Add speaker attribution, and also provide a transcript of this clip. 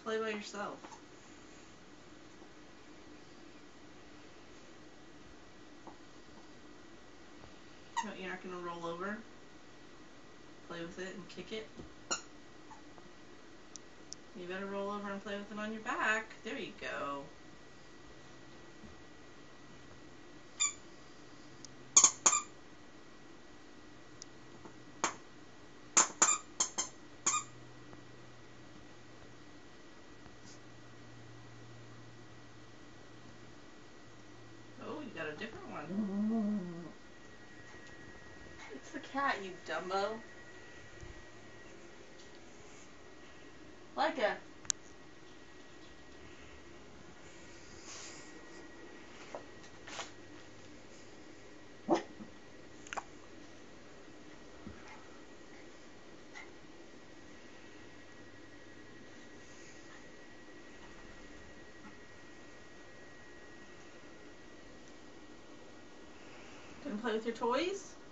Speaker 1: play by yourself. No, you're not going to roll over, play with it, and kick it. You better roll over and play with it on your back. There you go. Oh, you got a different one. It's the cat, you dumbo. Laika. Gonna play with your toys?